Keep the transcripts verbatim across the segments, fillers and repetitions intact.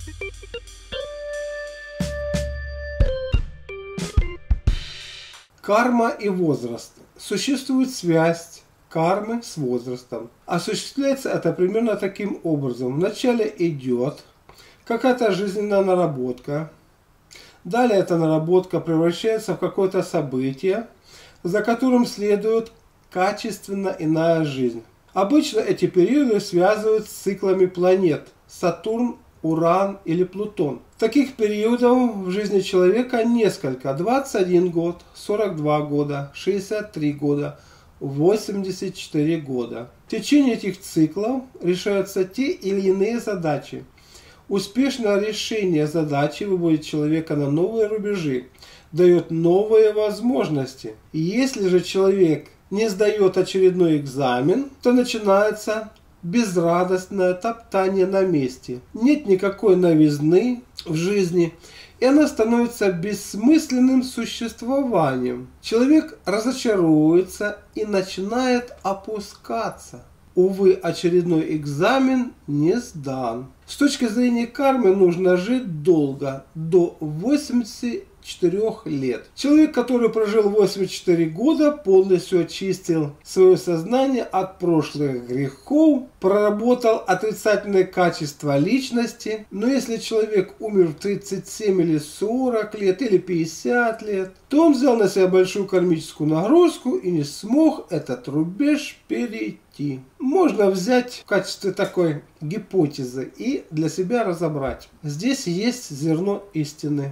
Карма и возраст. Существует связь кармы с возрастом. Осуществляется это примерно таким образом. Вначале идет какая-то жизненная наработка. Далее эта наработка превращается в какое-то событие, за которым следует качественно иная жизнь. Обычно эти периоды связывают с циклами планет Сатурн, Уран или Плутон. Таких периодов в жизни человека несколько. двадцать один год, сорок два года, шестьдесят три года, восемьдесят четыре года. В течение этих циклов решаются те или иные задачи. Успешное решение задачи выводит человека на новые рубежи, дает новые возможности. И если же человек не сдает очередной экзамен, то начинается безрадостное топтание на месте. Нет никакой новизны в жизни, и она становится бессмысленным существованием. Человек разочаруется и начинает опускаться. Увы, очередной экзамен не сдан. С точки зрения кармы нужно жить долго, до восьмидесяти четырёх лет. Человек, который прожил восемьдесят четыре года, полностью очистил свое сознание от прошлых грехов, проработал отрицательные качества личности. Но если человек умер в тридцать семь или сорок лет, или пятьдесят лет, то он взял на себя большую кармическую нагрузку и не смог этот рубеж перейти. Можно взять в качестве такой гипотезы и для себя разобрать. Здесь есть зерно истины.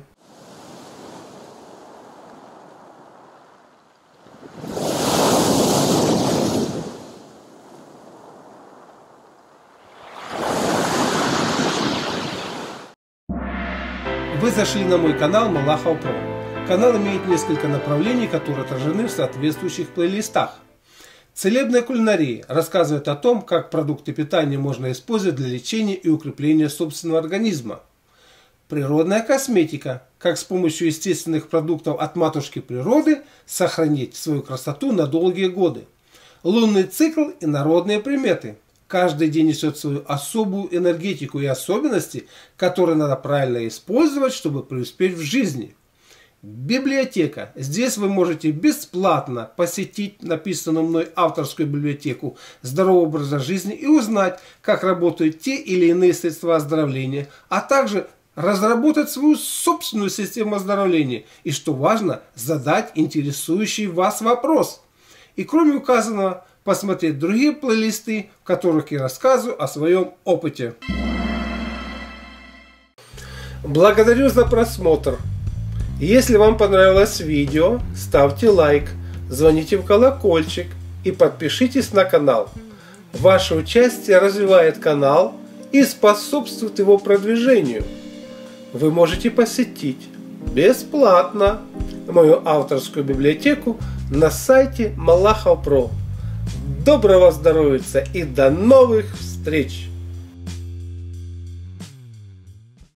Вы зашли на мой канал Малахов Про. Канал имеет несколько направлений, которые отражены в соответствующих плейлистах. Целебная кулинария рассказывает о том, как продукты питания можно использовать для лечения и укрепления собственного организма. Природная косметика, как с помощью естественных продуктов от матушки природы сохранить свою красоту на долгие годы. Лунный цикл и народные приметы. Каждый день несет свою особую энергетику и особенности, которые надо правильно использовать, чтобы преуспеть в жизни. Библиотека. Здесь вы можете бесплатно посетить написанную мной авторскую библиотеку здорового образа жизни и узнать, как работают те или иные средства оздоровления, а также разработать свою собственную систему оздоровления и, что важно, задать интересующий вас вопрос. И кроме указанного, посмотреть другие плейлисты, в которых я рассказываю о своем опыте. Благодарю за просмотр. Если вам понравилось видео, ставьте лайк, звоните в колокольчик и подпишитесь на канал. Ваше участие развивает канал и способствует его продвижению. Вы можете посетить бесплатно мою авторскую библиотеку на сайте Малахов Про. Доброго здоровья и до новых встреч!